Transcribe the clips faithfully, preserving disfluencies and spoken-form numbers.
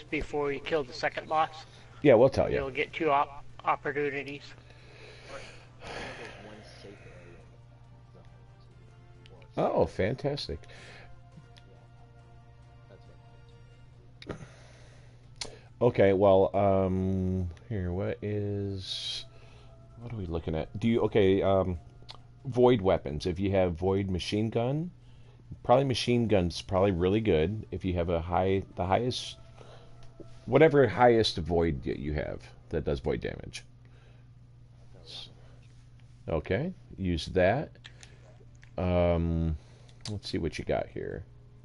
before you kill the second boss. Yeah, we'll tell you. You'll get two op opportunities. Oh, fantastic. Okay, well, um, here, what is, what are we looking at? Do you, okay, um, void weapons. If you have void machine gun, probably machine gun's probably really good. If you have a high, the highest, whatever highest void that you have that does void damage. Okay, use that. Um, let's see what you got here.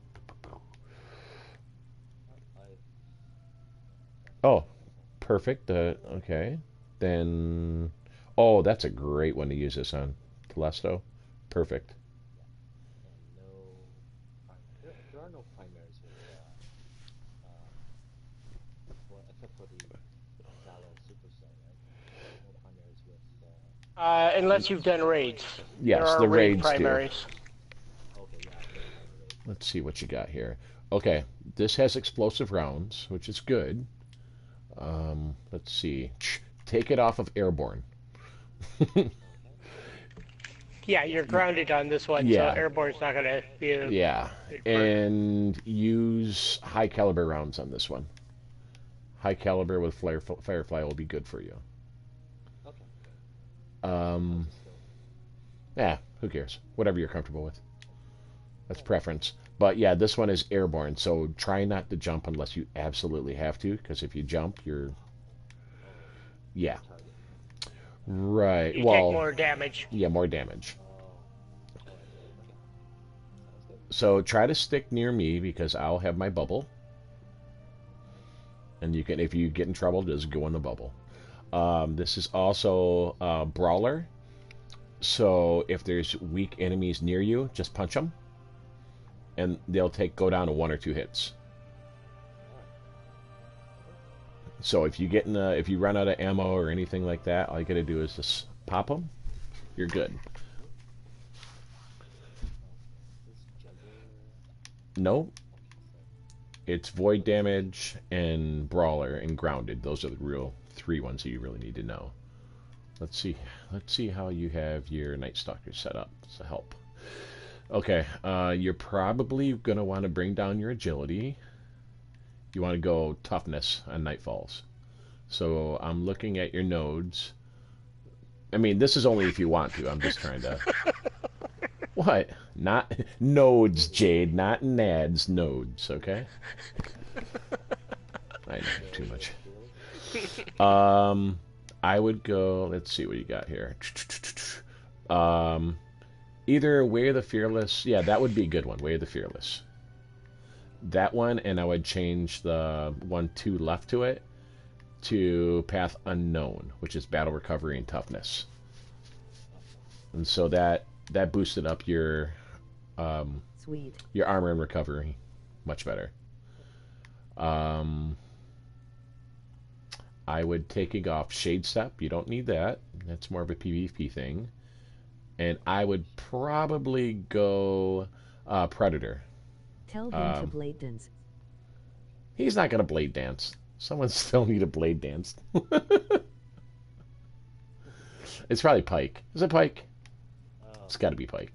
Oh, perfect. Uh, okay. Then, oh, that's a great one to use this on. Telesto. Perfect. Uh, unless you've done raids. Yes, there are the raid raids primaries. do. Let's see what you got here. Okay, this has explosive rounds, which is good. Um, let's see. Take it off of airborne. Yeah, you're grounded on this one, Yeah. so airborne's not going to be a Yeah, big part. and use high caliber rounds on this one. High caliber with flare, Firefly will be good for you. Um, yeah, who cares? Whatever you're comfortable with. That's preference. But yeah, this one is airborne, so try not to jump unless you absolutely have to, because if you jump, you're... Yeah. Right. You well, take more damage. Yeah, more damage. So try to stick near me because I'll have my bubble. And you can, if you get in trouble, just go in the bubble. Um, this is also a brawler. So if there's weak enemies near you, just punch them. And they'll take go down to one or two hits. So if you get in a, if you run out of ammo or anything like that, all you gotta do is just pop them. You're good. No. It's void damage and brawler and grounded. Those are the real three ones that you really need to know. Let's see. Let's see how you have your Night Stalker set up to help. Okay, uh, you're probably gonna want to bring down your agility. You want to go toughness on Nightfalls. So I'm looking at your nodes. I mean, this is only if you want to. I'm just trying to. What? Not nodes, Jade. Not nads. Nodes. Okay. I know too much. Um, I would go. Let's see what you got here. Um, either Way of the Fearless. Yeah, that would be a good one. Way of the Fearless. That one, and I would change the one two left to it to Path Unknown, which is Battle Recovery and Toughness. And so that that boosted up your um, Sweet. your armor and recovery much better. Um, I would take off Shade Step. You don't need that. That's more of a PvP thing. And I would probably go uh, Predator. Tell him Um, to blade dance. He's not gonna blade dance. Someone still need a blade dance. It's probably Pike. Is it Pike? It's got to be Pike.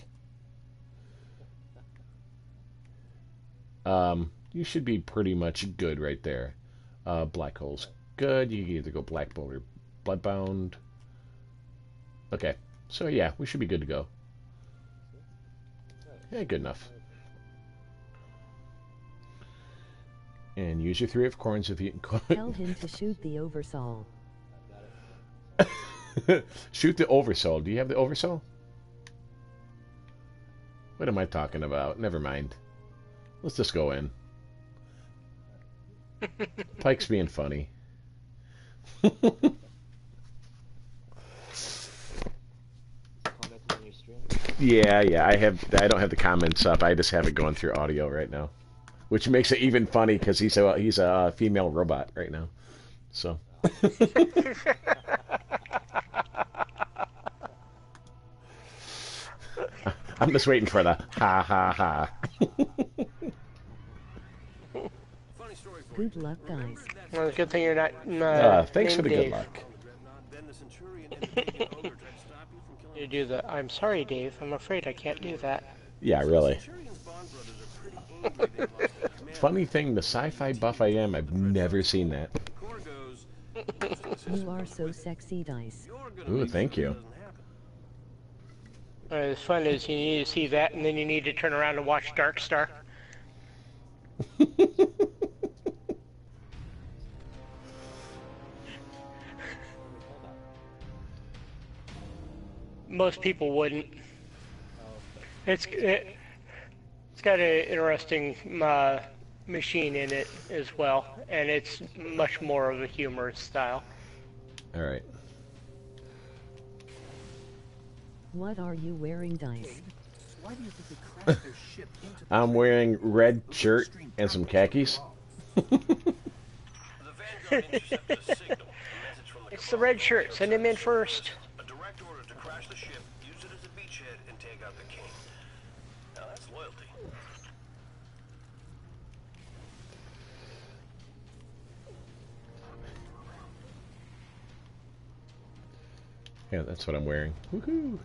Um, you should be pretty much good right there. Uh, Black Hole's good. You can either go Black Bolt or Bloodbound. Okay, so yeah, we should be good to go. Yeah, good enough. And use your three of corns if you can. Tell him to shoot the oversoul. Shoot the oversoul. Do you have the oversoul? What am I talking about? Never mind. Let's just go in. Pike's being funny. Yeah, yeah. I have. I don't have the comments up. I just have it going through audio right now, which makes it even funny because he's a he's a female robot right now. So. I'm just waiting for the ha ha ha. Funny story for Good luck, guys. Well, it's a good thing you're not. Uh, Uh, thanks for named the Dave. good luck. You do the. I'm sorry, Dave. I'm afraid I can't do that. Yeah, really. Funny thing, the sci-fi buff I am, I've never seen that. You are so sexy, Dice. Ooh, thank you. Uh, the fun is you need to see that, and then you need to turn around and watch Dark Star. Most people wouldn't. It's it, it's got an interesting uh, machine in it as well, and it's much more of a humorous style. All right. What are you wearing, Dice? Why do you think they crashed their ship into the I'm wearing red shirt and some khakis. It's the red shirt. Send him in first. a direct order to crash the ship, use it as a beachhead, and take out the king. Now that's loyalty. Yeah, that's what I'm wearing. Woohoo!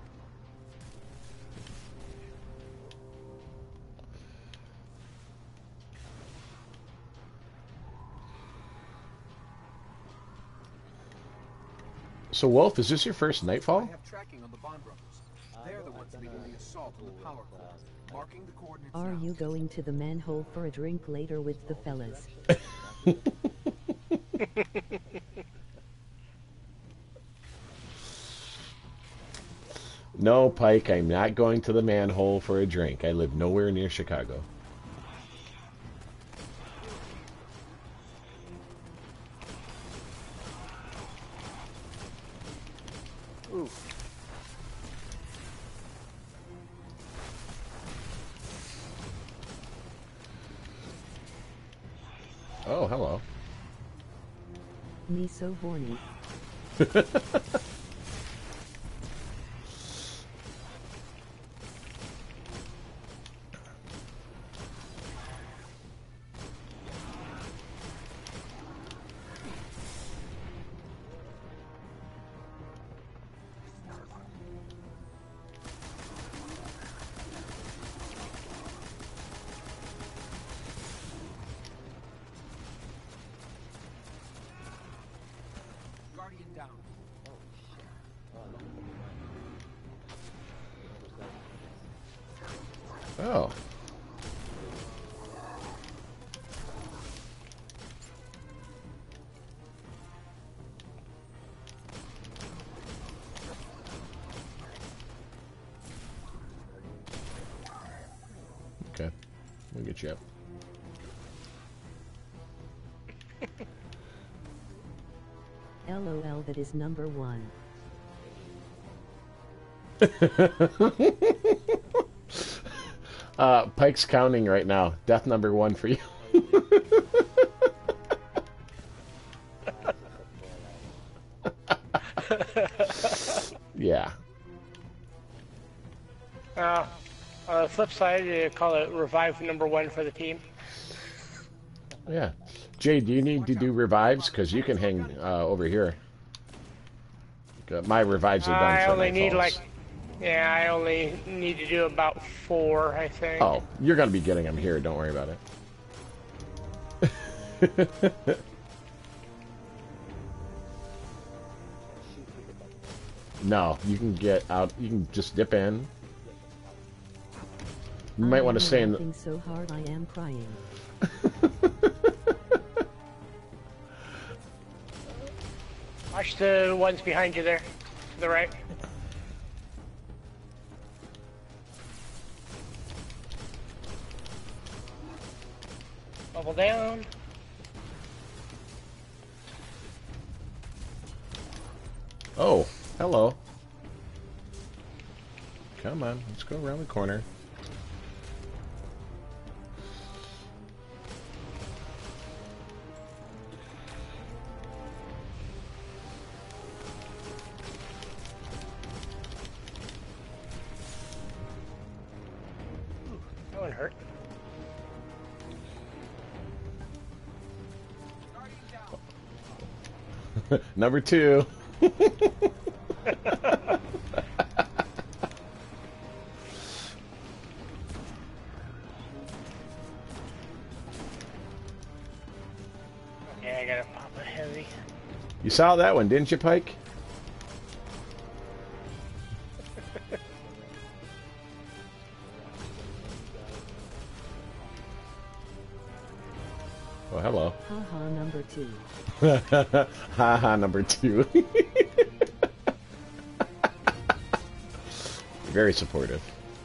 So, Wolf, is this your first I Nightfall? have tracking on the Bond brothers. They're the ones leading the assault on the power core. Marking the coordinates Are now. you going to the manhole for a drink later with the fellas? No, Pike, I'm not going to the manhole for a drink. I live nowhere near Chicago. Ooh. Oh, hello. Me so horny. Guardian down. Oh. Okay. We'll get you up. LOL, that is number one. uh, Pike's counting right now. Death number one for you. Yeah. Uh, on the flip side, you call it revive number one for the team. Yeah. Jay, do you need to do revives? Because you can hang uh, over here. Uh, My revives are done I for only need Nightfalls. like, yeah, I only need to do about four, I think. Oh, you're going to be getting them here. Don't worry about it. No, you can get out. You can just dip in. You might I want to am stay in. laughing so hard I am crying. Watch the ones behind you there, to the right. Bubble down. Oh, hello. Come on, let's go around the corner. That one hurt. Number two. Yeah, I gotta pop a heavy. You saw that one, didn't you, Pike? Oh, hello. Haha, number two. Haha, number two. Very supportive.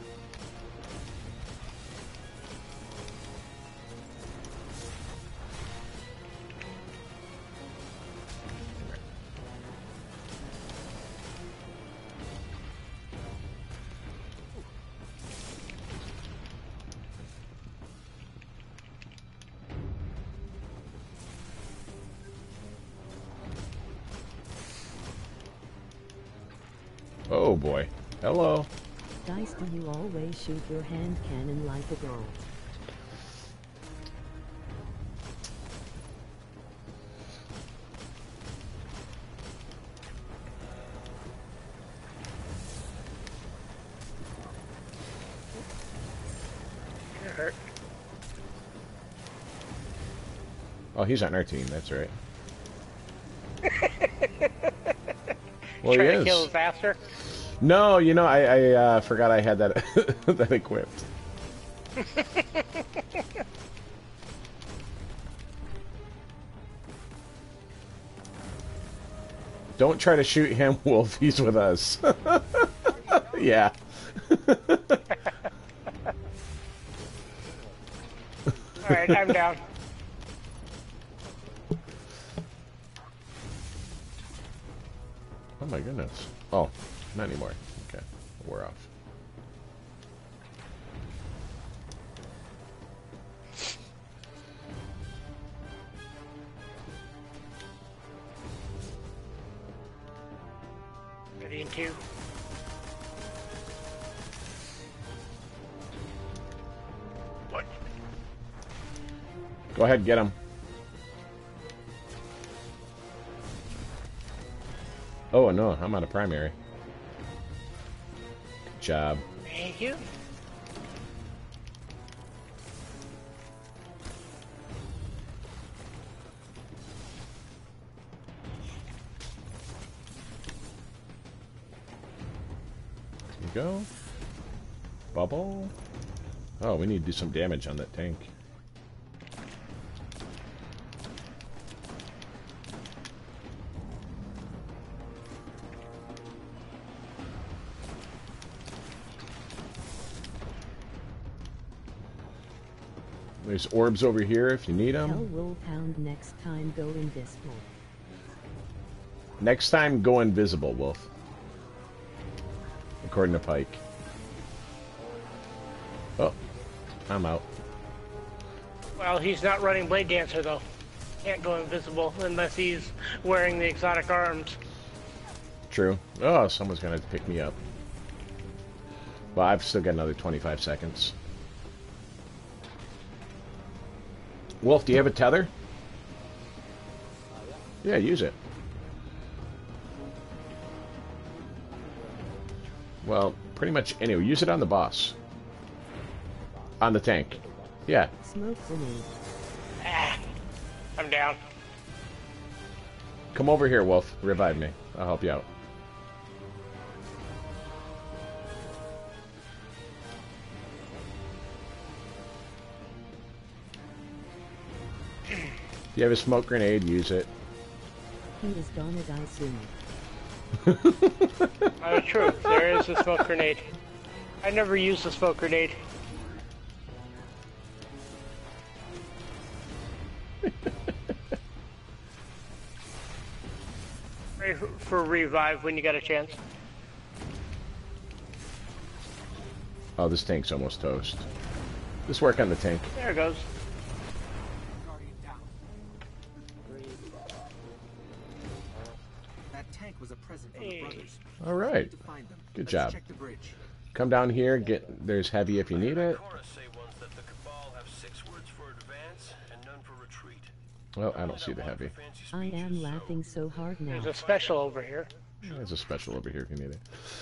Oh boy. Hello. Dice, do you always shoot your hand cannon like a girl? It hurt. Oh, he's on our team. That's right. Well, he Trying is. to kill faster. No, you know, I, I uh, forgot I had that that equipped. Don't try to shoot him, Wolf. He's with us. Yeah. Alright, I'm down. Oh my goodness. Oh, not anymore. Okay, we're off. Ready in two. What? Go ahead, get him. Oh no, I'm on a primary. Good job. Thank you. There you go. Bubble. Oh, we need to do some damage on that tank. There's orbs over here if you need Tell them. Wulfhound next time go invisible. Next time, go invisible, Wolf. According to Pike. Oh, I'm out. Well, he's not running Blade Dancer, though. Can't go invisible unless he's wearing the exotic arms. True. Oh, someone's gonna pick me up. Well, I've still got another twenty-five seconds. Wolf, do you have a tether? Yeah, use it. Well, pretty much anyway. Use it on the boss. On the tank. Yeah. Smoke grenade. Ah, I'm down. Come over here, Wolf. Revive me. I'll help you out. If you have a smoke grenade, use it. He is gonna die soon. Oh, true. There is a smoke grenade. I never used a smoke grenade. Ready for- for revive when you got a chance. Oh, this tank's almost toast. Just work on the tank. There it goes. That tank was a present from Hey. the brothers. All right. To find them. Good Let's job. Check the bridge. Come down here. Get there's heavy if you need it. Chorus say once that the Cabal have six words for advance and none for retreat. Well, I don't see the heavy. I am laughing so hard now. There's a special over here. There's a special over here, Canada.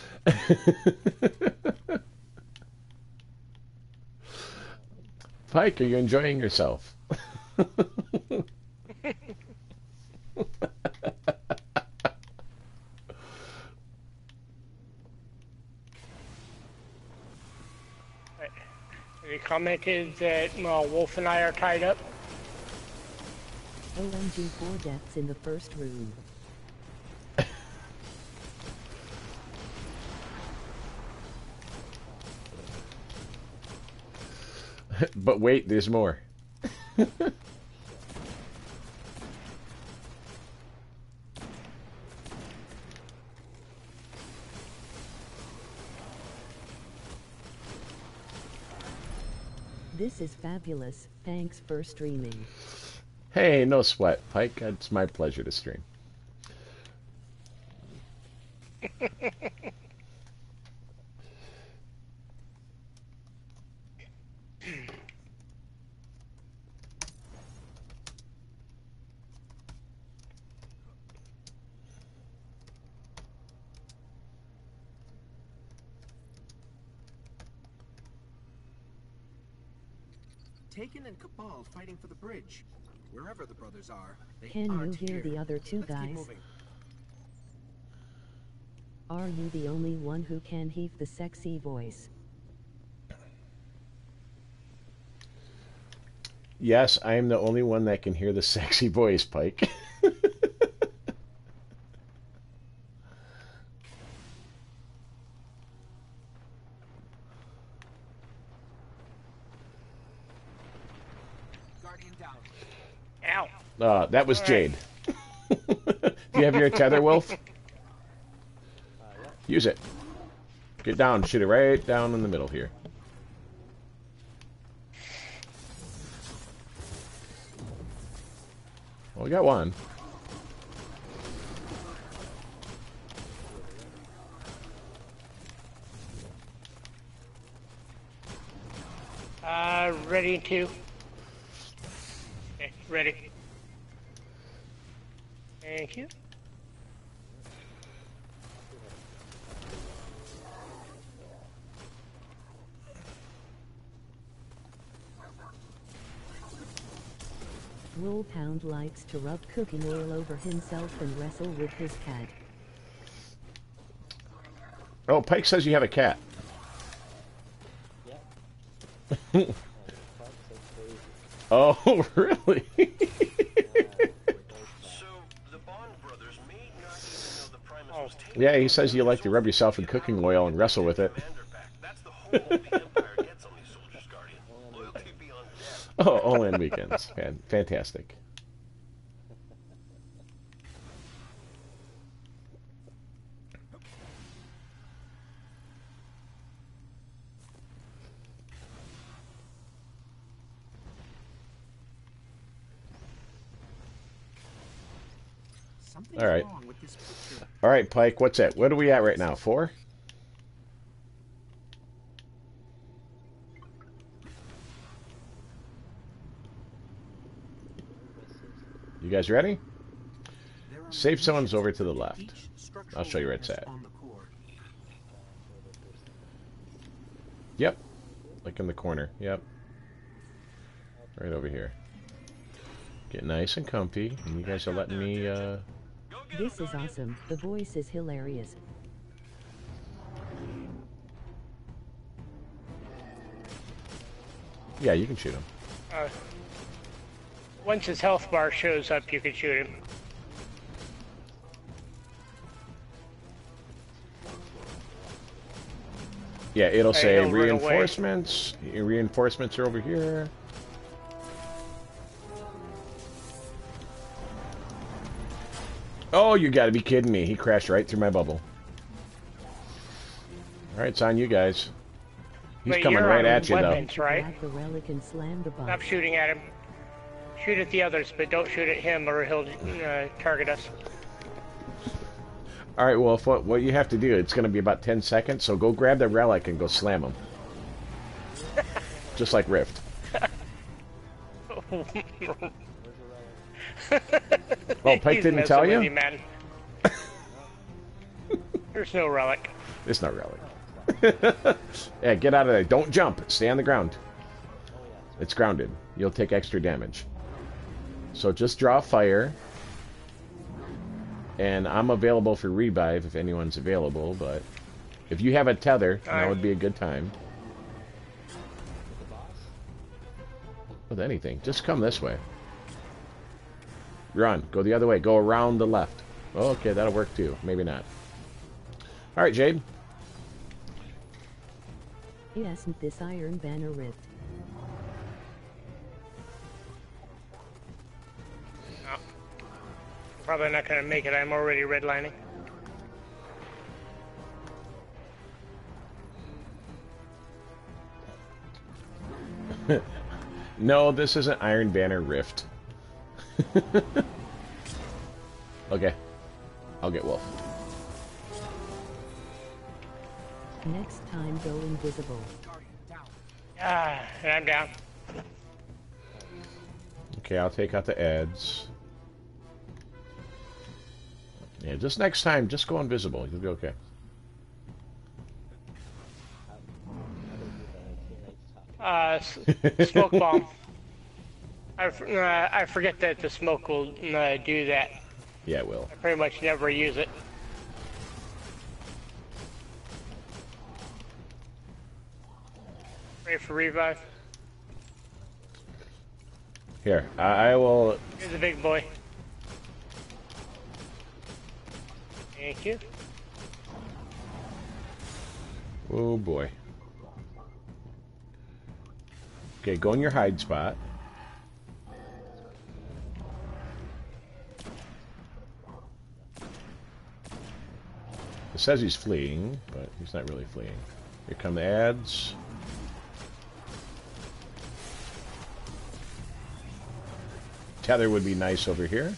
Pike, are you enjoying yourself? They commented that well, Wolf and I are tied up. O M G, four deaths in the first room. But wait, there's more. This is fabulous. Thanks for streaming. Hey, no sweat, Pike. It's my pleasure to stream. Taken and Cabal fighting for the bridge. Wherever the brothers are, they Can you aren't hear here. the other two Let's keep guys? moving. Are you the only one who can heave the sexy voice? Yes, I am the only one that can hear the sexy voice, Pike. Guardian down. Ow. Uh, that was All Jade. Do you have your tether, Wolf? Use it. Get down. Shoot it right down in the middle here. Well, we got one. Uh, ready to. Okay, ready. Thank you. Wulfhound likes to rub cooking oil over himself and wrestle with his cat. Oh, Pike says you have a cat. Oh, really? So, the Bond brothers may not even know the Primus was taken. Yeah, he says you like to rub yourself in cooking oil and wrestle with it. That's the whole the Empire gets on these soldiers, Guardian. Loyalty beyond death. Oh, all in weekends. Man, fantastic. Something's All right. wrong with this picture. All right, Pike, what's it? What are we at right now? Four? You guys ready? There are Safe zone's mutations over to the in left. each structural I'll show you where it's weakness at. on the core. Yep. Like in the corner. Yep. Right over here. Get nice and comfy. And you guys are letting me, uh... This is awesome. The voice is hilarious. Yeah, you can shoot him. Uh, once his health bar shows up, you can shoot him. Yeah, it'll Hey, say he'll run away. reinforcements. Reinforcements are over here. Oh, you gotta be kidding me. He crashed right through my bubble. Alright, it's on you guys. He's But coming you're right on at you, though. weapons, right? Grab the relic and slam the Stop box. shooting at him. Shoot at the others, but don't shoot at him or he'll uh, target us. Alright, well, if what, what you have to do, it's gonna be about ten seconds, so go grab the relic and go slam him. Just like Rift. Oh, Pike He's didn't messing tell with you? you, man. There's no relic. It's not relic. Yeah, get out of there. Don't jump. Stay on the ground. It's grounded. You'll take extra damage. So just draw fire. And I'm available for revive if anyone's available, but if you have a tether, All that right. would be a good time. With anything. Just come this way. Run. Go the other way. Go around the left. Oh, okay, that'll work too. Maybe not. Alright, Jade. Isn't this Iron Banner rift? Oh. Probably not going to make it. I'm already redlining. No, this isn't Iron Banner Rift. Okay. I'll get Wolf. Next time go invisible. Ah, and I'm down. Okay, I'll take out the ads. Yeah, just next time, just go invisible. You'll be okay. Uh, s- smoke bomb. I, f- uh, I forget that the smoke will uh, do that. Yeah, it will. I pretty much never use it. Ready for revive? Here, I, I will... Here's the big boy. Thank you. Oh, boy. Okay, go in your hide spot. It says he's fleeing, but he's not really fleeing. Here come the ads. Tether would be nice over here.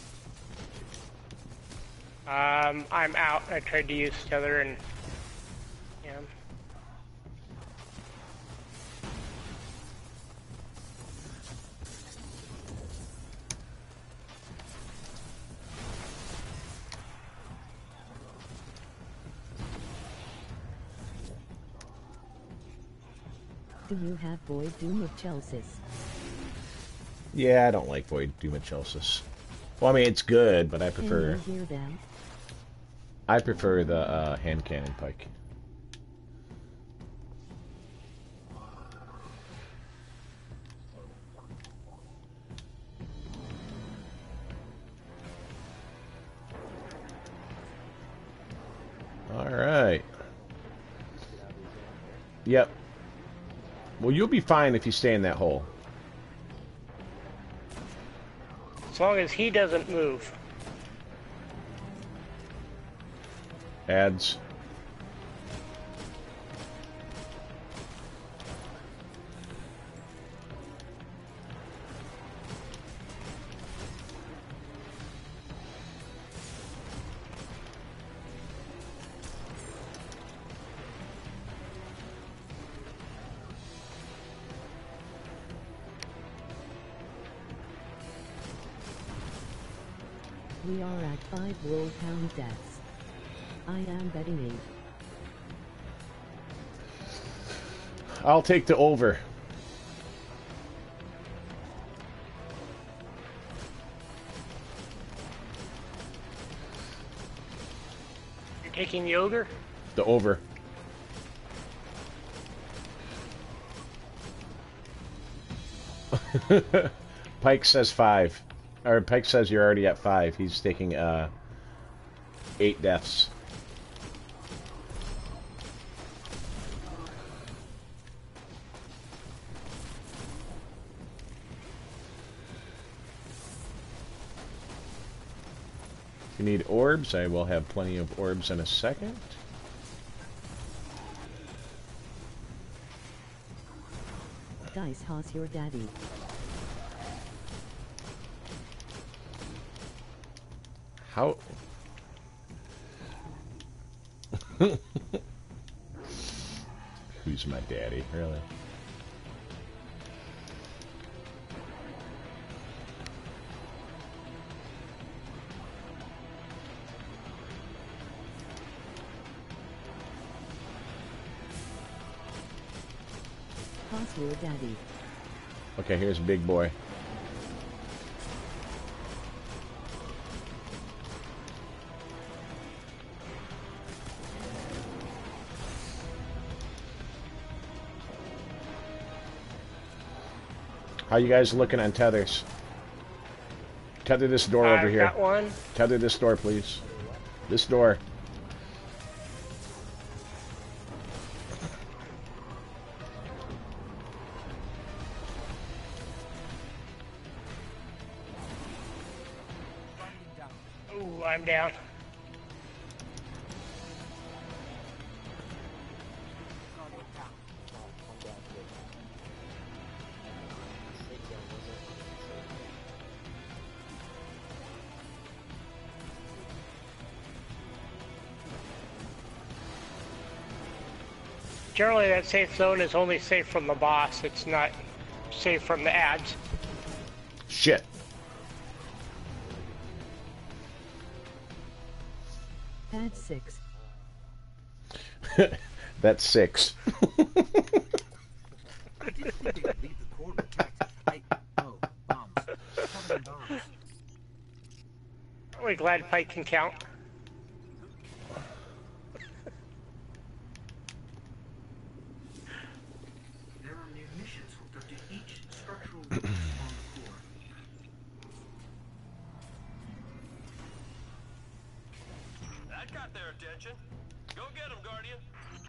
Um, I'm out. I tried to use tether and... Yeah. Do you have Void Doom of Chelsea? Yeah, I don't like Void Doom of Chelsea. Well, I mean, it's good, but I prefer... Can you hear them? I prefer the uh, hand cannon pike. Alright. Yep. Well, you'll be fine if you stay in that hole. As long as he doesn't move. Ads. We are at five Wulfhound deaths. I am betting eight. I'll take the over. You're taking the ogre? The over. Pike says five. Or Pike says you're already at five. He's taking uh eight deaths. If you need orbs, I will have plenty of orbs in a second. Dice Hoss your daddy. How? Who's my daddy, really? How's your daddy? Okay, here's big boy. How you guys looking on tethers? Tether this door over I've here. got one. Tether this door, please. This door. Ooh, I'm down. Generally, that safe zone is only safe from the boss. It's not safe from the ads. Shit. Pad six. That's six. I didn't think they would leave the core intact. I... Oh, bombs. Covered in bombs. Are we glad Pike can count? There are munitions hooked up to each structural weakness on the core. That got their attention. Go get him, Guardian.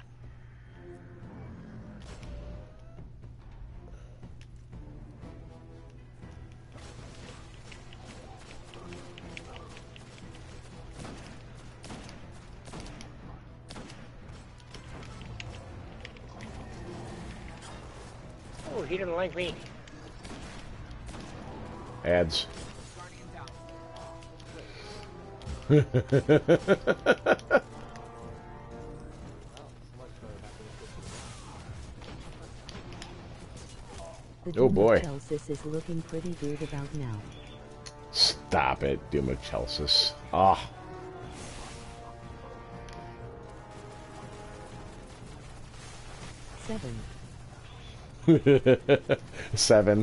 Oh, he didn't like me. Ads. The Oh, boy. Chelsis is looking pretty good about now. Stop it, Doom of Chelsis. Ah. Seven. Seven.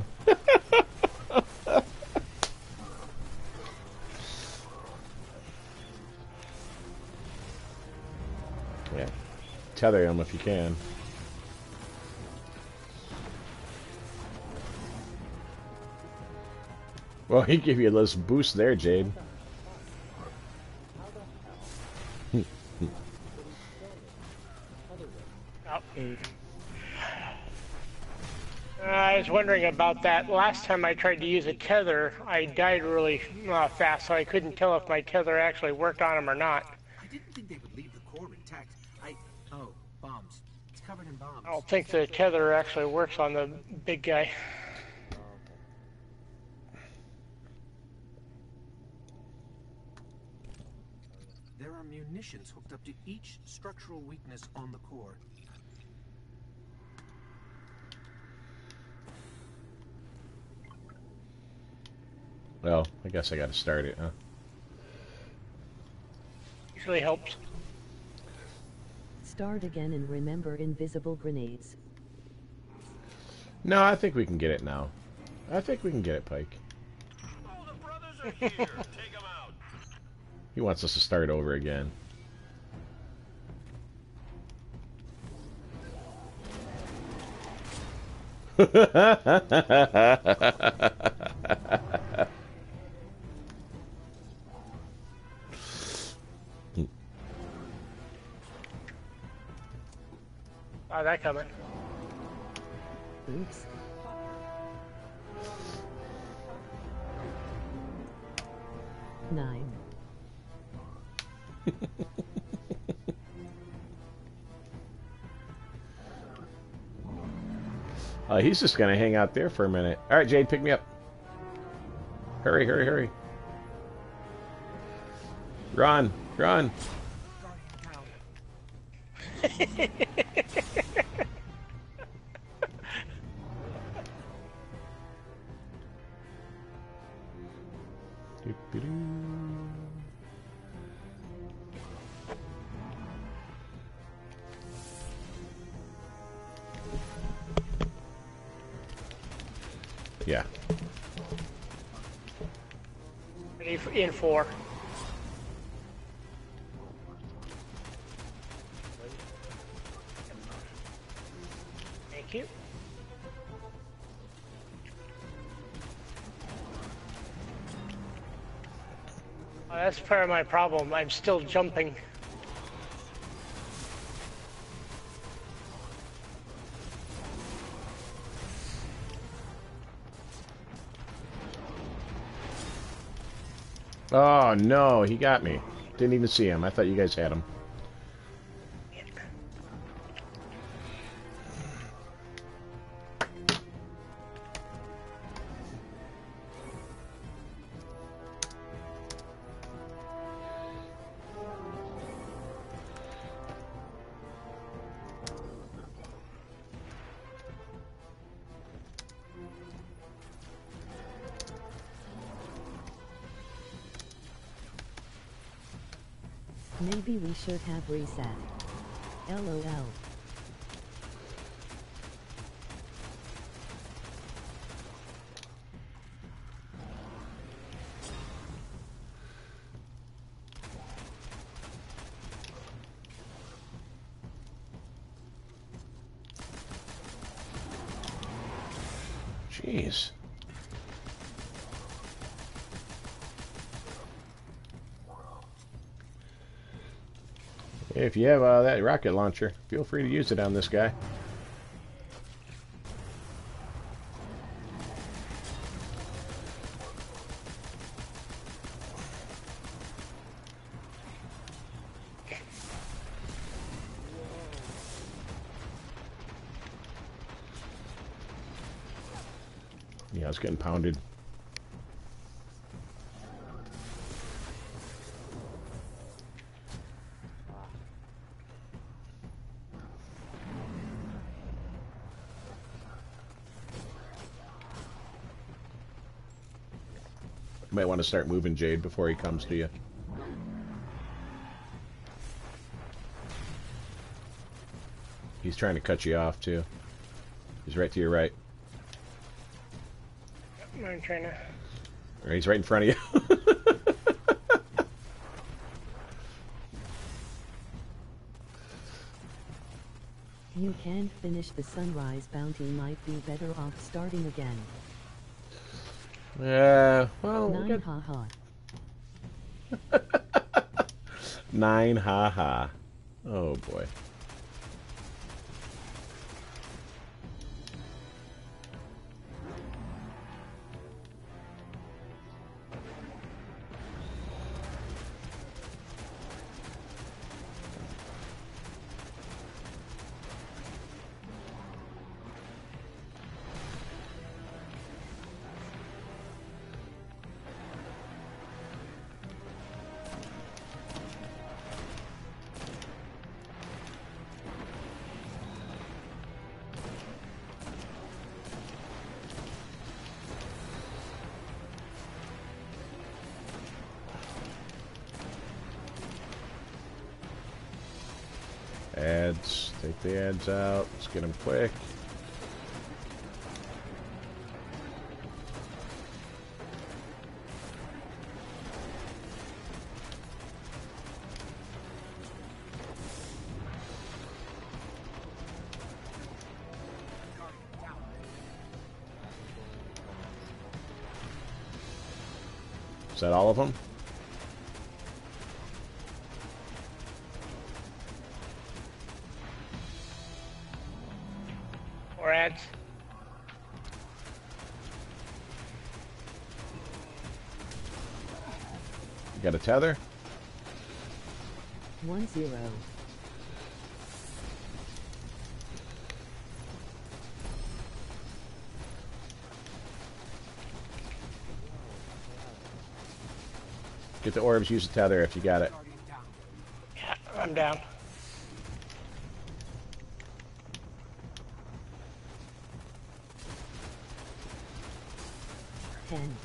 Yeah. Tether him if you can. Well, he gave you a little boost there, Jade. Oh. Uh, I was wondering about that. Last time I tried to use a tether, I died really uh, fast, so I couldn't tell if my tether actually worked on him or not. I didn't think they would leave the core intact. I... Oh, bombs. It's covered in bombs. I don't think the tether actually works on the big guy. There are munitions hooked up to each structural weakness on the core. Well, I guess I gotta start it, huh? Usually helps. Start again and remember invisible grenades. No, I think we can get it now. I think we can get it, Pike. Oh, the brothers are here. Take them out. He wants us to start over again. Saw that coming. Oops. Nine. Uh, he's just gonna hang out there for a minute. All right, Jade, pick me up. Hurry, hurry, hurry. Run, run. Doop-de-doo. Yeah. Ready for, in four. Thank you. Oh, that's part of my problem. I'm still jumping. Oh, no, he got me. Didn't even see him. I thought you guys had him. Maybe we should have reset. LOL. Jeez. If you have uh, that rocket launcher, feel free to use it on this guy. Yeah, it's getting pounded. You might want to start moving Jade before he comes to you. He's trying to cut you off, too. He's right to your right. I'm trying to... Or he's right in front of you. You can't finish the sunrise bounty, might be better off starting again. Yeah, well... Nine haha. Nine haha. Oh, boy. Ads. Take the ads out. Let's get them quick. Is that all of them? Or ads. You got a tether? One zero. Get the orbs, use the tether if you got it. Yeah, I'm down. Ten.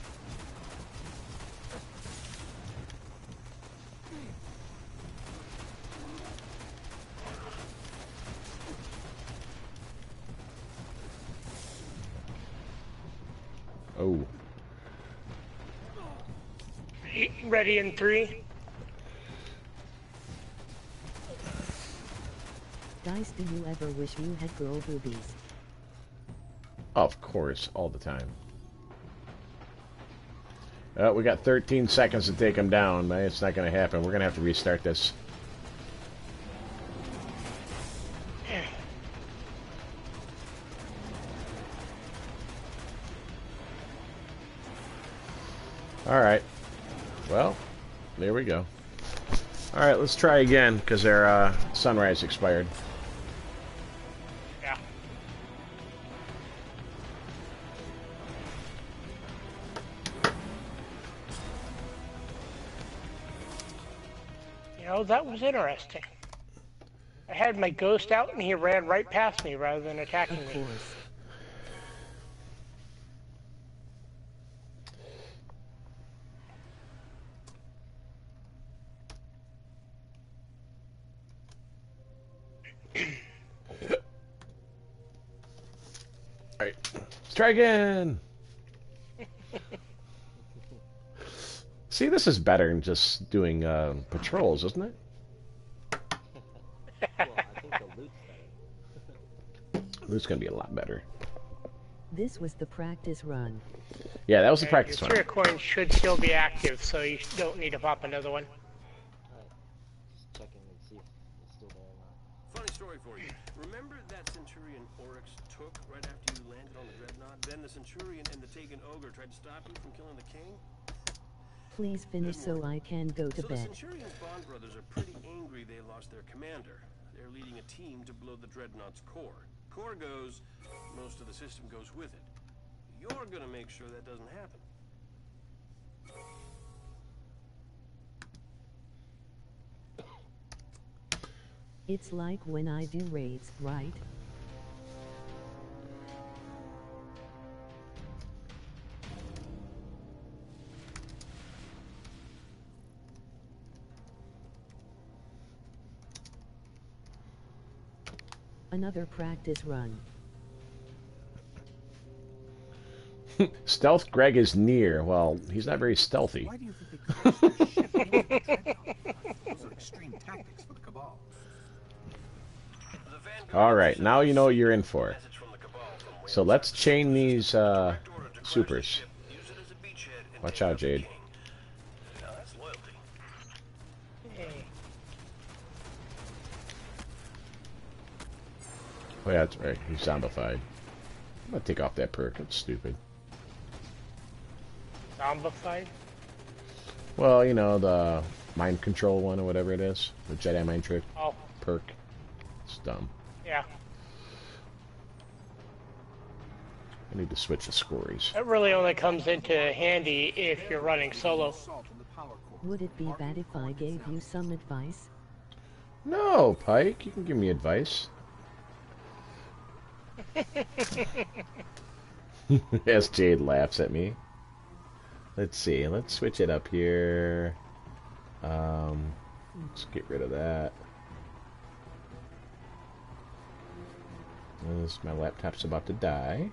ready in three. Guys, do you ever wish you had girl boobies? Of course, all the time. Uh, we got thirteen seconds to take him down, but it's not going to happen. We're going to have to restart this. Alright. Well, there we go. Alright, let's try again, because our uh, sunrise expired. Yeah. You know, that was interesting. I had my ghost out and he ran right past me rather than attacking Of me. course. Alright, let's try again! See, this is better than just doing uh, patrols, isn't it? Well, I think the loot's better. Loot's gonna be a lot better. This was the practice run. Yeah, that was the And practice your one. spirit coin should still be active, so you don't need to pop another one. Alright. Just checking and see if it's still there or not. Funny story for you. Remember that Centurion Oryx took right after you landed on the Dreadnought? Then the Centurion and the Taken Ogre tried to stop you from killing the king? Please finish so I can go to So the bed. Centurion's Bond brothers are pretty angry they lost their commander. They're leading a team to blow the Dreadnought's core. Core goes, most of the system goes with it. You're gonna make sure that doesn't happen. It's like when I do raids, right? Another practice run. Stealth Greg is near. Well, he's not very stealthy. Why do you think they crashed their ship into the Dreadnought? Those are extreme tactics for the Cabal. The Vanguard Alright, now you know what you're in for. message from the Cabal from way So outside let's the chain these uh, direct order to crash the supers. ship, use it as a beachhead, and Watch take out, out the Jade. king. Now that's loyalty. Hey. Oh yeah, that's right. He's zombified. I'm gonna take off that perk. It's stupid. Zombified? Well, you know, the mind control one or whatever it is. The Jedi mind trick Oh, perk. It's dumb. yeah. I need to switch the scories. That really only comes into handy if you're running solo. Assault on the power core. Would it be bad if I gave you some advice? No, Pike. You can give me advice. As Jade laughs at me. Let's see. Let's switch it up here. Um, let's get rid of that. This, my laptop's about to die.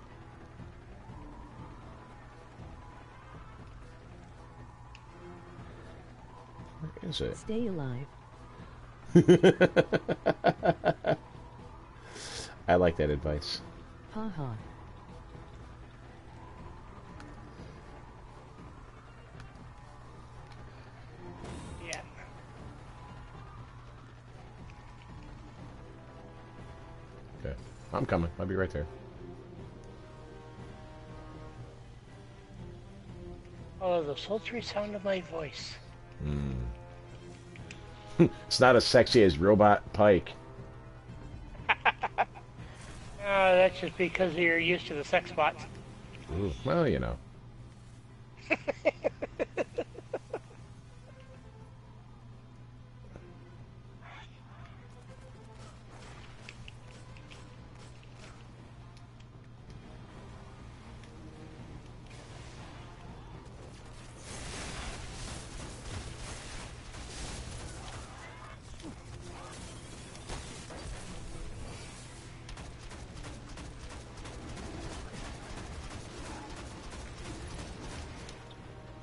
Where is it? Stay alive. I like that advice. Haha. Yeah. Okay. I'm coming. I'll be right there. Oh, the sultry sound of my voice. It's not as sexy as Robot Pike. Uh, that's just because you're used to the sex spots. Ooh, well, you know.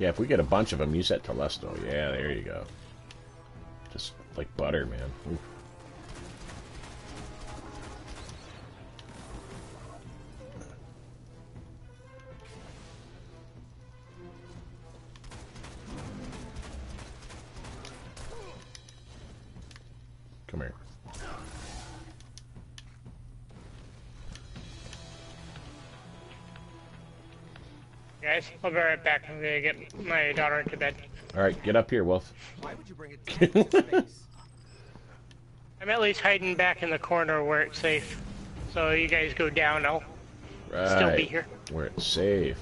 Yeah, if we get a bunch of them, use that Telesto. Yeah, there you go. Just like butter, man. Oof. Come here. Guys, I'll be right back. I'm gonna get my daughter into bed. All right, get up here, Wolf. Why would you bring a tank into space? I'm at least hiding back in the corner where it's safe. So you guys go down, I'll Right. still be here. Where it's safe.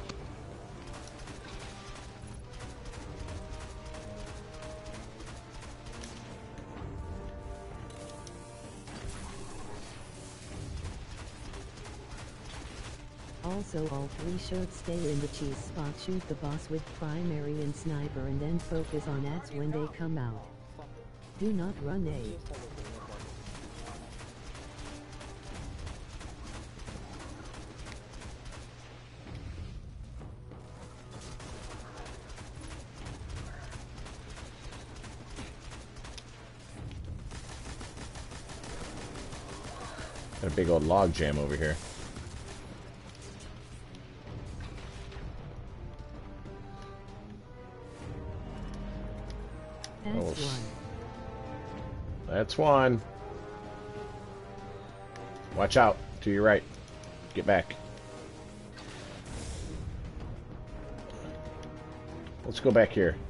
Also, all three should stay in the cheese spot, shoot the boss with primary and sniper, and then focus on ads when they come out. Do not run A. Got a big old log jam over here. That's Oh. one. That's one. Watch out. To your right. Get back. Let's go back here.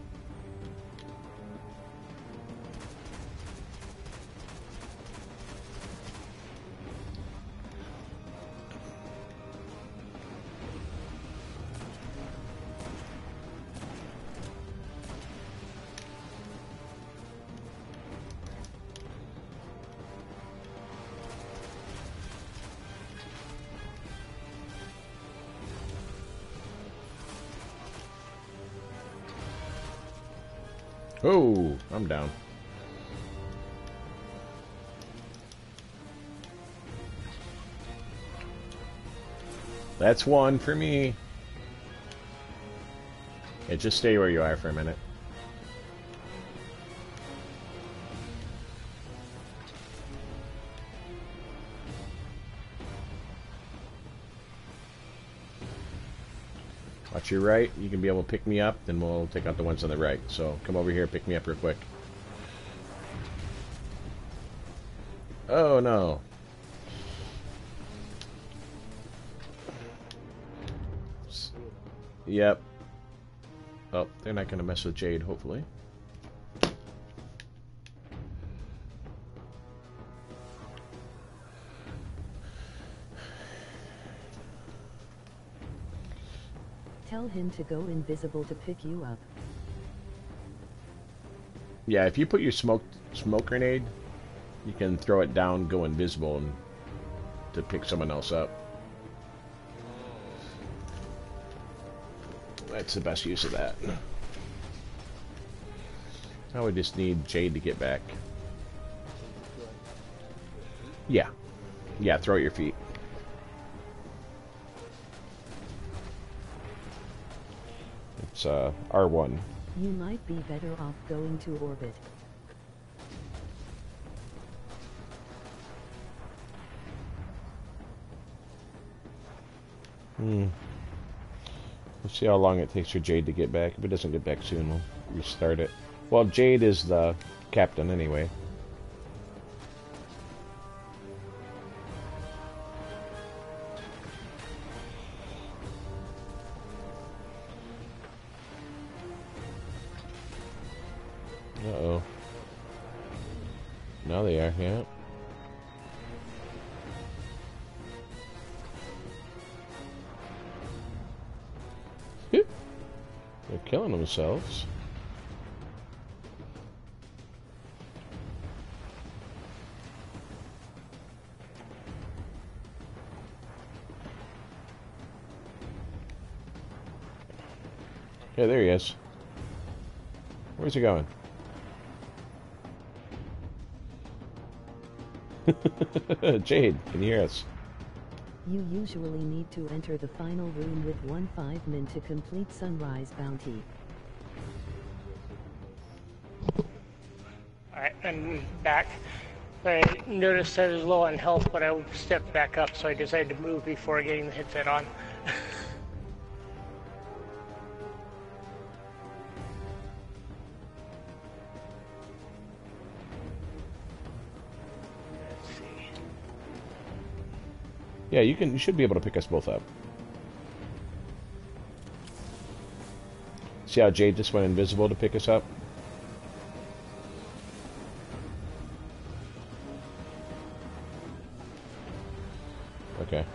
Oh, I'm down. That's one for me. Yeah, just stay where you are for a minute. Watch your right. You can be able to pick me up, then we'll take out the ones on the right. So come over here, pick me up real quick. Oh no. Yep. Oh, they're not going to mess with Jade, hopefully. Tell him to go invisible to pick you up. Yeah, if you put your smoke smoke grenade, you can throw it down, go invisible, and to pick someone else up. That's the best use of that. Now we just need Jade to get back. Yeah. Yeah, throw at your feet. It's uh, R one. You might be better off going to orbit. Hmm. We'll see how long it takes for Jade to get back. If it doesn't get back soon, we'll restart it. Well, Jade is the captain anyway. Uh-oh. Now they are, yeah. They're killing themselves. Yeah, there he is. Where's he going? Jade, can you hear us? You usually need to enter the final room with one five min to complete Sunrise Bounty. Alright, I'm back. I noticed I was low on health, but I stepped back up, so I decided to move before getting the headset on. Let's see. Yeah, you can. You should be able to pick us both up. See how Jade just went invisible to pick us up? Okay.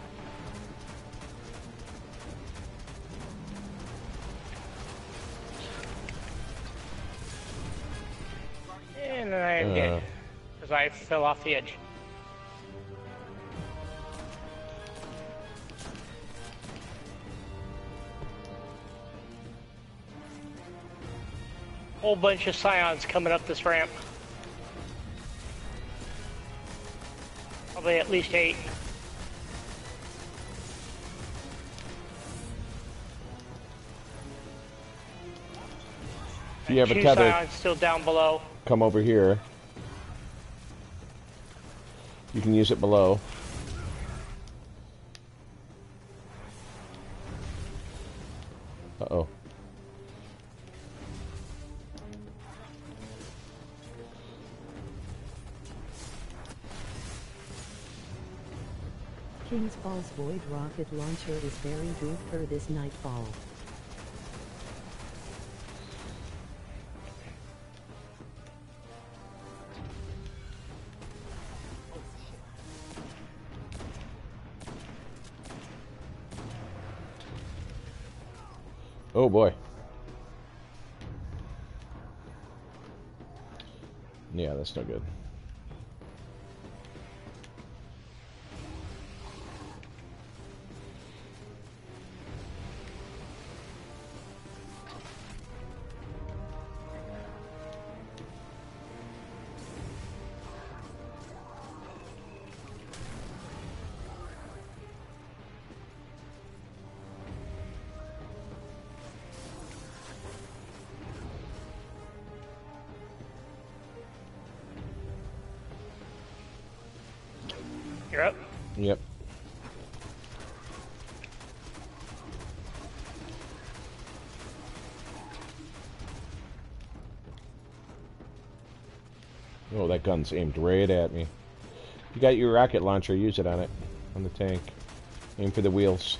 And I'm Uh. dead, because I fell off the edge. Whole bunch of scions coming up this ramp. Probably at least eight. If you have a Two tether, scions still down below. come over here. You can use it below. Uh-oh. King's Fall's Void Rocket Launcher is very good for this nightfall. Oh boy. Yeah, that's no good. You're up. Yep. Oh, that gun's aimed right at me. You got your rocket launcher, use it on it. On the tank. Aim for the wheels.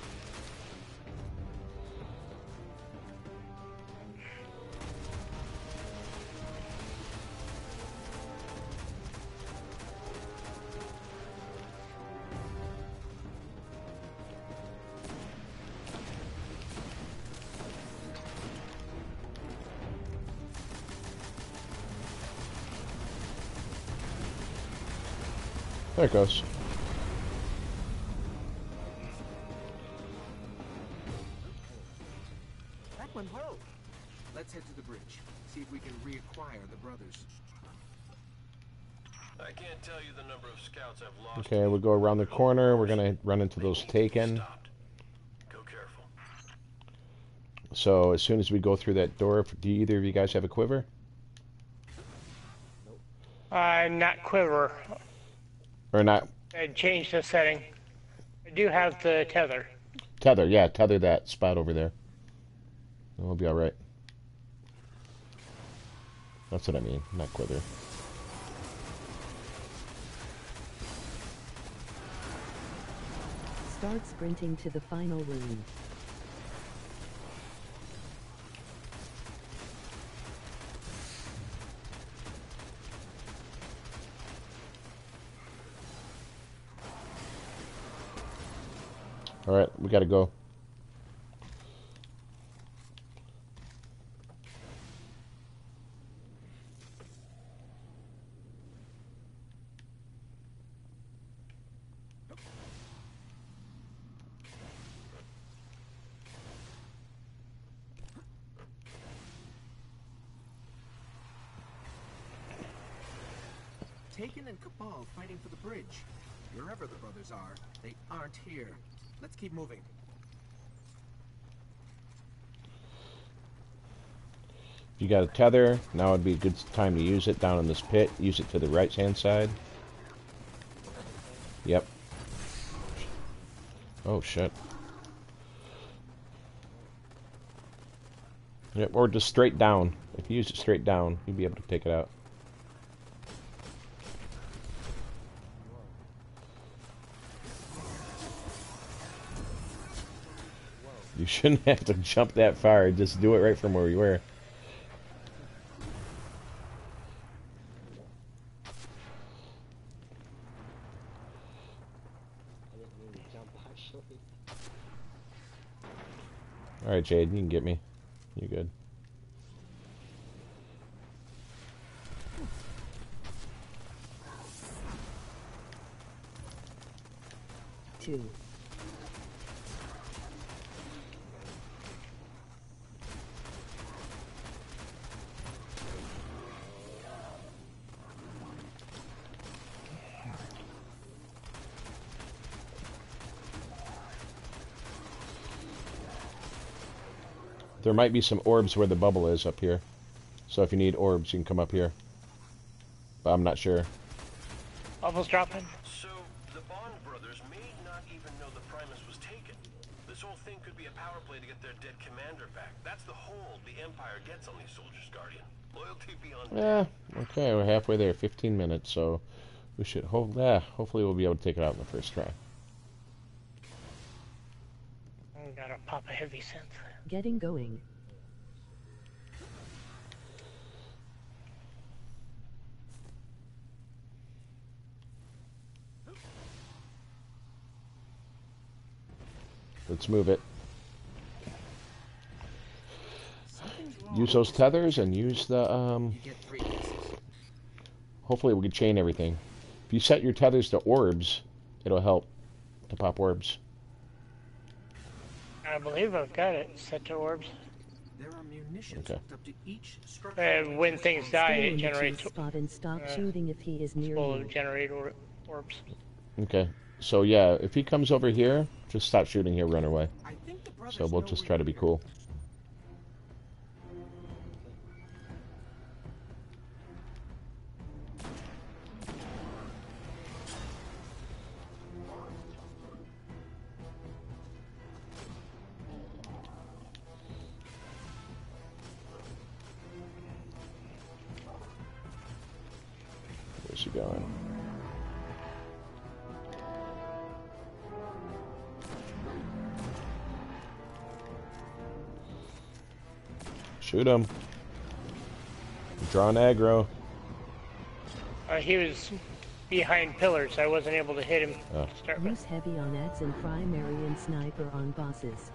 There it goes. That one ho! Let's head to the bridge. See if we can reacquire the brothers. I can't tell you the number of scouts I've lost. Okay, we'll go around the corner. We're gonna run into those taken. Go careful. So as soon as we go through that door, do either of you guys have a quiver? Uh, not quiver. Or not? I changed the setting. I do have the tether. Tether, yeah, tether that spot over there. And we'll be alright. That's what I mean, not quiver. Start sprinting to the final room. Alright, we gotta go. Taken and Cabal fighting for the bridge. Wherever the brothers are, they aren't here. Let's keep moving. If you got a tether, now would be a good time to use it down in this pit. Use it to the right hand side. Yep. Oh shit. Yep, or just straight down. If you use it straight down, you'll be able to take it out. You shouldn't have to jump that far. Just do it right from where you were. I didn't mean to jump actually. Alright, Jade, you can get me. You good. Two. There might be some orbs where the bubble is up here. So if you need orbs, you can come up here. But I'm not sure. Bubbles dropping. So, the Bond brothers may not even know the Primus was taken. This whole thing could be a power play to get their dead commander back. That's the hold the Empire gets on these soldiers, Guardian. Loyalty beyond Yeah, death. okay, we're halfway there. fifteen minutes, so we should hold. Yeah, hopefully we'll be able to take it out in the first try. Gotta pop a heavy synth. Getting going. Let's move it. Use those tethers and use the, um... You get three pieces. hopefully we can chain everything. If you set your tethers to orbs, it'll help to pop orbs. I believe I've got it set to orbs. There are munitions Okay. hooked up to each structure. Uh, when things die, Stay it in the generates cheese spot and stop uh, shooting if he is near full you. of generate or orbs. Okay, so yeah, if he comes over here, just stop shooting here, run away. I think the brothers So we'll know just we're try to be here. cool. Where's he going? Shoot him. Drawn aggro. Uh, he was behind pillars. I wasn't able to hit him Oh. to start with. Use heavy on ads and primary and sniper on bosses.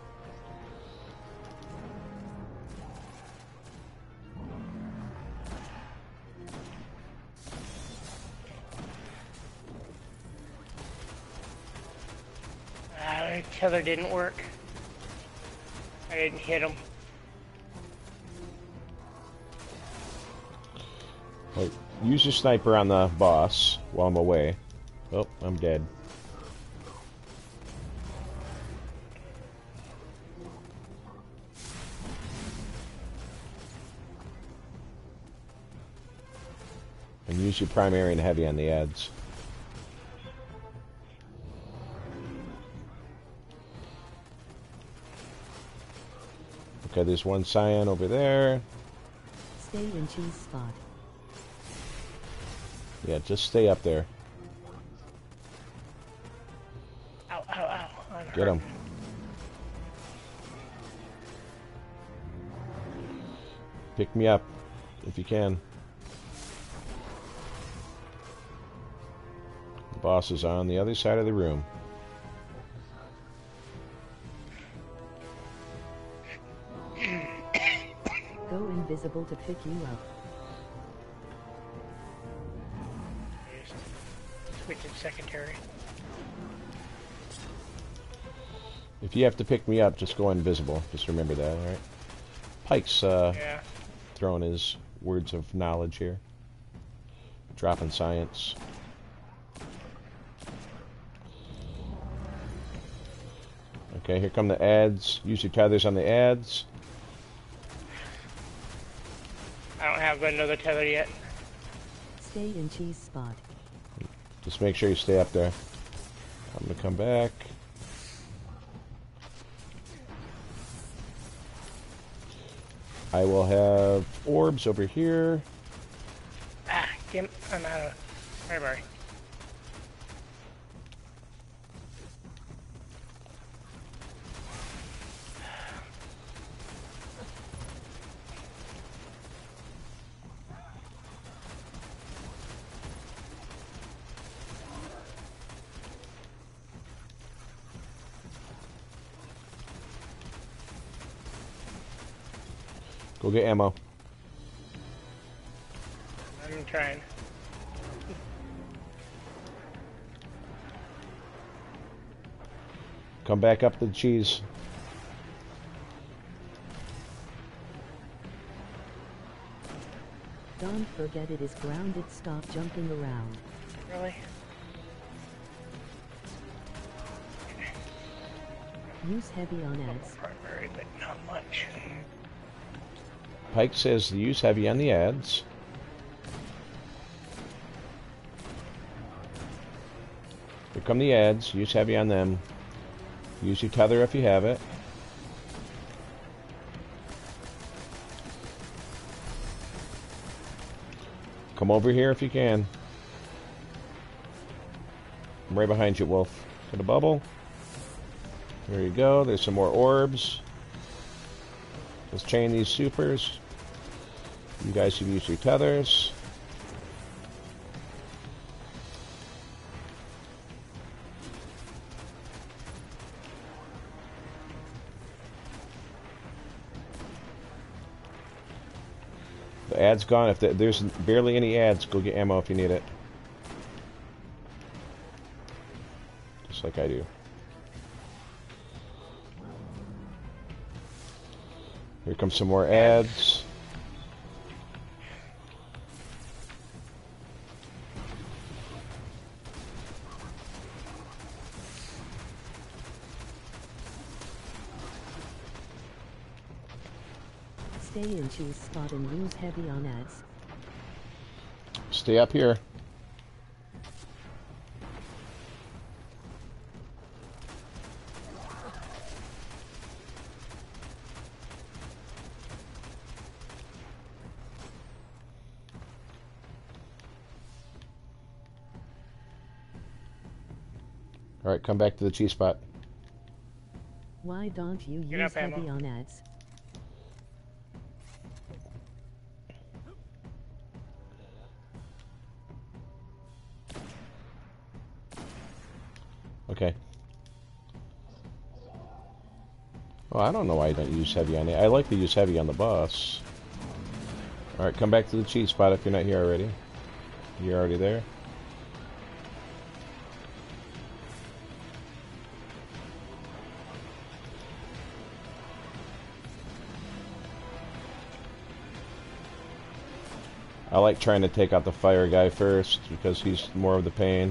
Uh, tether didn't work. I didn't hit him. Hey, use your sniper on the boss while I'm away. Oh, I'm dead. And use your primary and heavy on the ads. Okay, there's one cyan over there. Stay in cheese spot. Yeah, just stay up there. Ow, ow, ow. I'm Get hurt. him. Pick me up if you can. The boss is on the other side of the room. Go invisible to pick you up. Switch it secondary. If you have to pick me up, just go invisible. Just remember that, alright? Pike's uh, Yeah. throwing his words of knowledge here. Dropping science. Okay, here come the ads. Use your tethers on the ads. I don't have another tether yet. Stay in cheese spot. Just make sure you stay up there. I'm gonna come back. I will have orbs over here. Ah, get, I'm out of primary. Go get ammo. I'm trying. Come back up to the cheese. Don't forget it is grounded. Stop jumping around. Really? Use heavy on ads. Primary, but not much. Pike says to use heavy on the ads. Here come the ads. Use heavy on them. Use your tether if you have it. Come over here if you can. I'm right behind you, Wolf. Get a bubble. There you go. There's some more orbs. Let's chain these supers. You guys can use your tethers. The ad's gone. If there's barely any ads, go get ammo if you need it. Just like I do. Here comes some more ads. Stay in cheese spot and use heavy on ads. Stay up here. All right, come back to the cheese spot. Why don't you Get use up, ammo. heavy on ads? Okay. Oh, I don't know why I don't use heavy on it. I like to use heavy on the boss. All right, come back to the cheese spot if you're not here already. You're already there. I like trying to take out the fire guy first because he's more of the pain.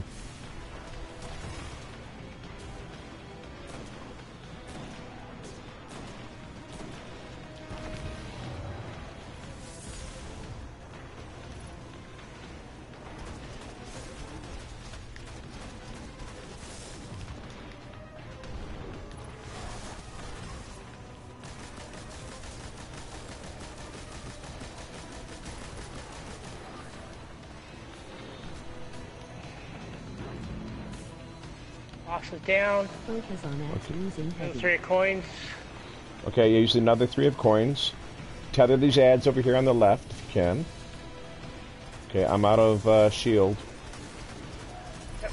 Boss is down. Focus on ads using And heavy. three coins. Okay, you use another three of coins. Tether these ads over here on the left if you can. Okay, I'm out of uh, shield. Yep.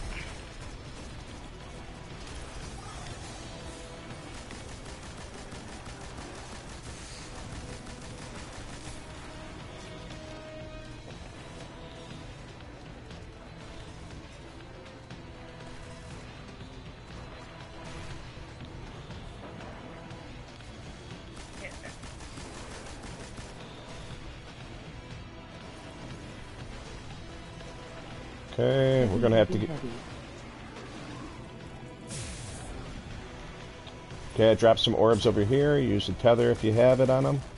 Okay, we're gonna have to get. Heavy. Okay, I dropped some orbs over here. Use the tether if you have it on them.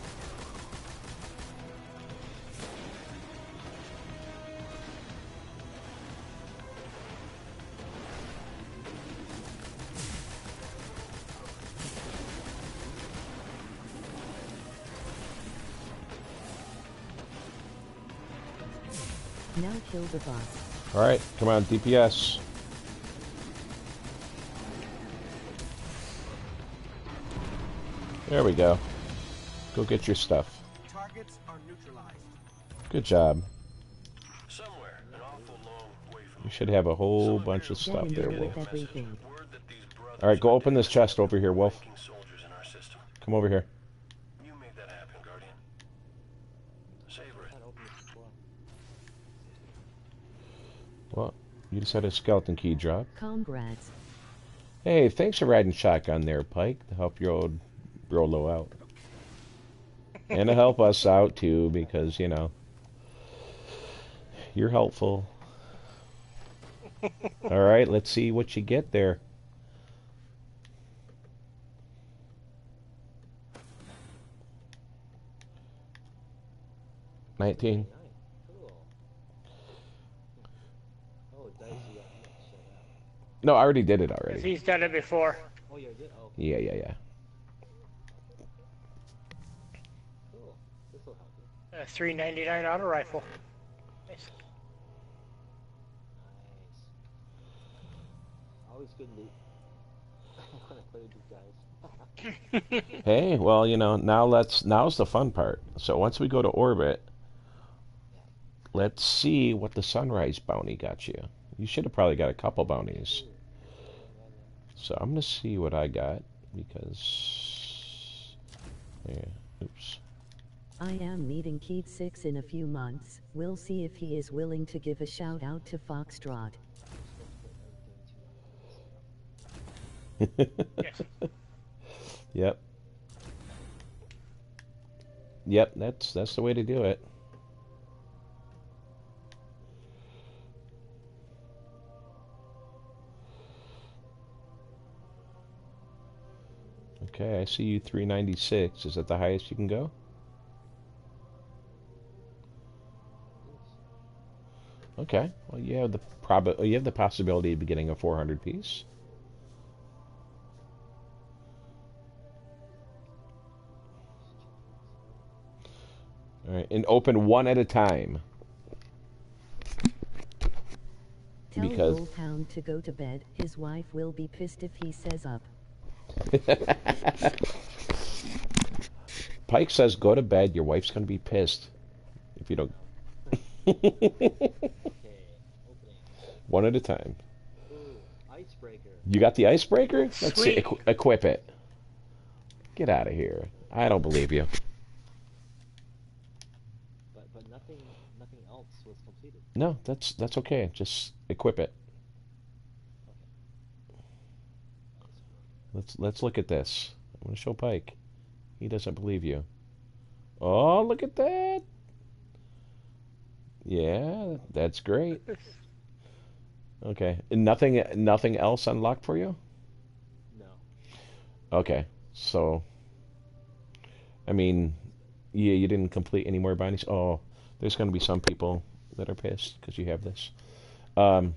Now kill the boss. Alright, come on, D P S. There we go. Go get your stuff. Targets are neutralized. Good job. Somewhere, an awful long way from You should have a whole Someone bunch of here stuff Get there, in Wolf. with everything. word that these brothers Alright, go are open this chest over here, Wolf. ranking soldiers in our system. Come over here. You made that happen, Guardian. Savor it. Can't open this before. Well, you just had a skeleton key drop. Congrats. Hey, thanks for riding shotgun there, Pike, to help your old Rolo out. And to help us out, too, because, you know, you're helpful. Alright, let's see what you get there. nineteen. Cool. Oh, dice you got mixed. Shut up. No, I already did it 'Cause already. he's done it before. Oh, you did? Oh, Yeah, yeah, yeah. cool. This will help you. A three ninety-nine auto rifle. Nice. Nice. Always good loot. When I play with these guys. Hey, well, you know, now let's now's the fun part. So once we go to orbit, let's see what the sunrise bounty got you. You should have probably got a couple bounties. So I'm gonna see what I got because yeah, oops. I am meeting Keith Six in a few months. We'll see if he is willing to give a shout out to Foxtrot. Yes. Yep. Yep, that's that's the way to do it. Okay, I see you three ninety-six. Is that the highest you can go? Okay. Well, you have the prob you have the possibility of getting a four hundred piece. All right, and open one at a time. Tell Because- Wulfhound to go to bed. His wife will be pissed if he says up. Pike says, "Go to bed. Your wife's gonna be pissed if you don't." Okay, opening. One at a time. Ooh, icebreaker. You got the icebreaker? Let's see. Sweet. Equ equip it. Get out of here. I don't believe you. But but nothing nothing else was completed. No, that's that's okay. Just equip it. Let's let's look at this. I'm gonna show Pike. He doesn't believe you. Oh, look at that. Yeah, that's great. Okay, and nothing nothing else unlocked for you? No. Okay, so I mean, yeah, you didn't complete any more bindings. Oh, there's going to be some people that are pissed because you have this. Um,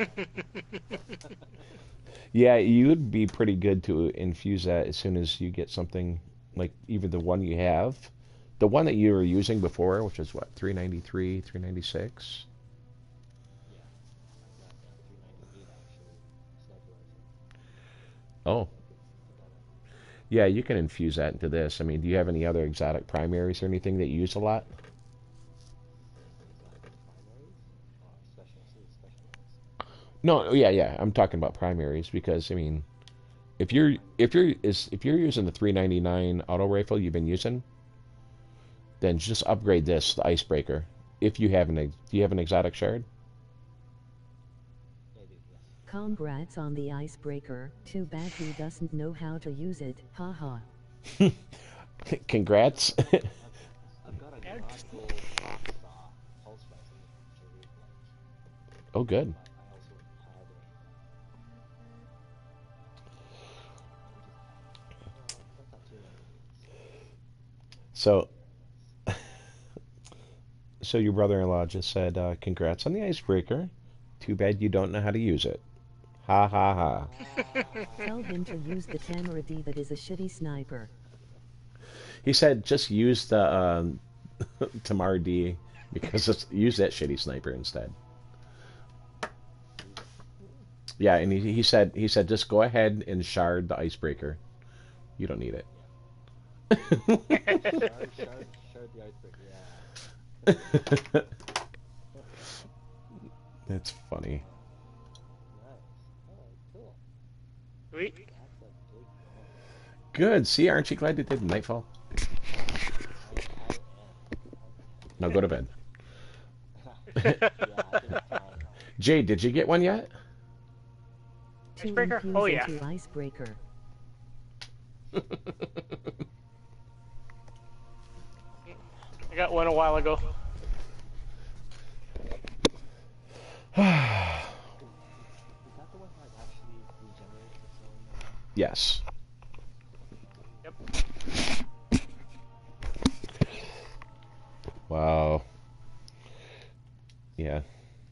yeah, you'd be pretty good to infuse that as soon as you get something like even the one you have, the one that you were using before, which is what three ninety-three, three ninety-six. Yeah. I got that three ninety-eight actually. Sniper rifle. Oh, I got it. yeah, you can infuse that into this. I mean, do you have any other exotic primaries or anything that you use a lot? Exotic primaries? Or special special ones. No, yeah, yeah. I'm talking about primaries because I mean, if you're if you're is if you're using the three ninety-nine auto rifle you've been using, then just upgrade this, the icebreaker. If you have an ex- do you have an exotic shard? Yeah, I do, yes. Congrats on the icebreaker. Too bad he doesn't know how to use it. Haha. Congrats. I've got a god-roll saw pulse rifle, which I really like. Oh, good. I, I also had a... So, so your brother-in-law just said, uh, "Congrats on the icebreaker. Too bad you don't know how to use it." Ha ha ha. Tell him to use the Tamara D that is a shitty sniper. He said, "Just use the um, Tamar D because it's, use that shitty sniper instead." Yeah, and he, he said he said just go ahead and shard the icebreaker. You don't need it. Shard, shard, shard the icebreaker, yeah. That's funny. Nice. Alright, cool. Sweet. That's a big one. Good. See, aren't you glad you did Nightfall? I, I am. Now go to bed. Yeah, I think it's time. Jade, did you get one yet? To Icebreaker? infuse Oh, yeah. into icebreaker. I got one a while ago. Is that the one that actually regenerates its own? Yes. Yep. Wow. Yeah.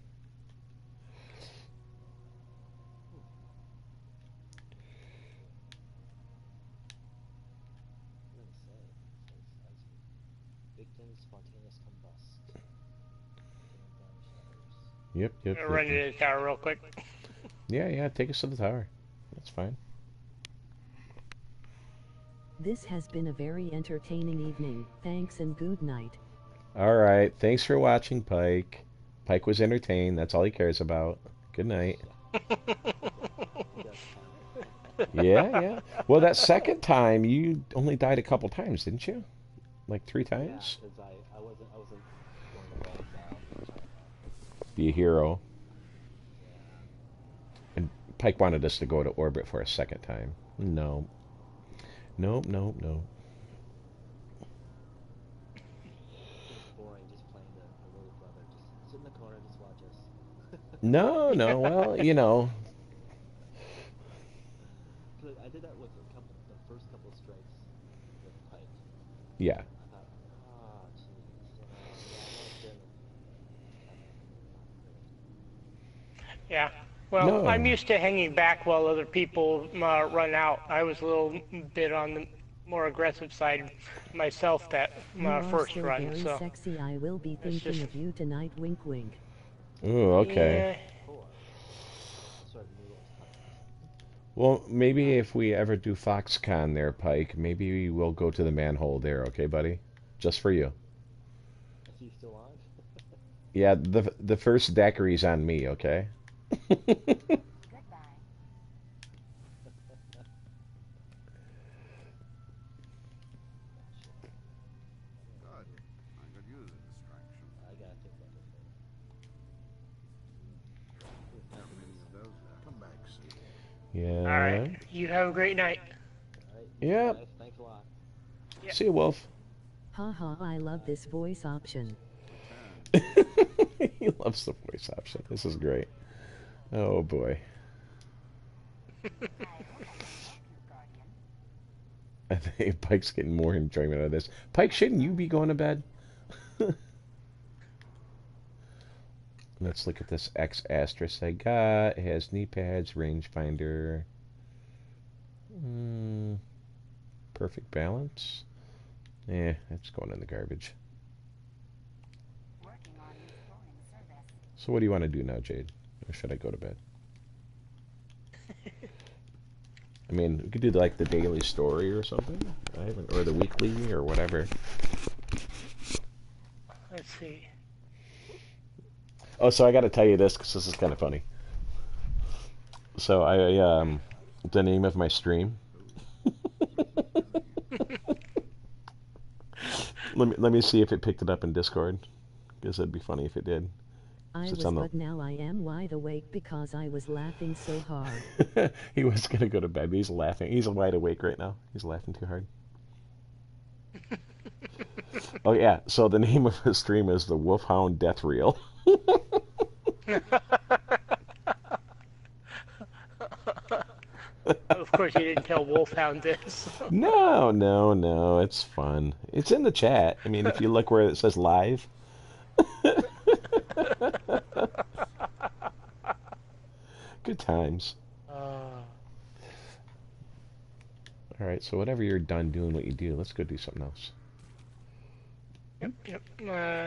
What did it say? It says ice- victims spontaneous combust. Damn damage to others. Yep, yep, I'm gonna run yep. into the tower real quick. Yeah, yeah, take us to the tower. That's fine. This has been a very entertaining evening. Thanks and good night. All right. Thanks for watching, Pike. Pike was entertained. That's all he cares about. Good night. Yeah, yeah. Well, that second time, you only died a couple times, didn't you? Like three Yeah, times? because I, I wasn't I wasn't going to bed now. Be a hero. Yeah. And Pike wanted us to go to orbit for a second time. No. Nope, nope, nope. It was boring just playing the, the little brother. Just sit in the corner, just watch us. No, no. Well, you know. 'Cause I did that with a couple, the first couple of strikes with Pike. Yeah. I thought, ah, jeez, you know, yeah, I know it's Yeah. Well, No. I'm used to hanging back while other people uh, run out. I was a little bit on the more aggressive side myself that You uh, are first still run. very So sexy. I will be It's thinking just- of you tonight. Wink, wink. Ooh, okay. yeah, cool. Sort of knew what was coming. Well, maybe if we ever do Foxconn there, Pike, maybe we'll go to the manhole there, okay, buddy? Just for you. Is he still on? Yeah, the the first daiquiri's on me, okay? Good. I could use a distraction. I gotta think about this later. There are many of those there. Come back soon. Yeah. all right. You have a great night. Alright. Yep. Guys, thanks a lot. Yeah. See you, Wolf. Haha, I love this voice option. He loves the voice option. This is great. Oh, boy. I think Pike's getting more enjoyment out of this. Pike, shouldn't you be going to bed? Let's look at this X asterisk I got. It has knee pads, rangefinder. Mm, perfect balance. Eh, it's going in the garbage. So what do you want to do now, Jade? Or should I go to bed? I mean, we could do like the daily story or something. I haven't, or the weekly or whatever. Let's see. Oh, so I got to tell you this because this is kind of funny. So I um, the name of my stream. let me let me see if it picked it up in Discord, because it'd be funny if it did. I It's was, on the- but now I am wide awake because I was laughing so hard. He was gonna go to bed, but he's laughing. He's wide awake right now. He's laughing too hard. Oh yeah. So the name of the stream is the Wulfhound Death Reel. Of course, you didn't tell Wulfhound this. No, no, no. It's fun. It's in the chat. I mean, if you look where it says live. Good times. Uh, All right, so whatever you're done doing what you do, let's go do something else. yep, yep. Uh,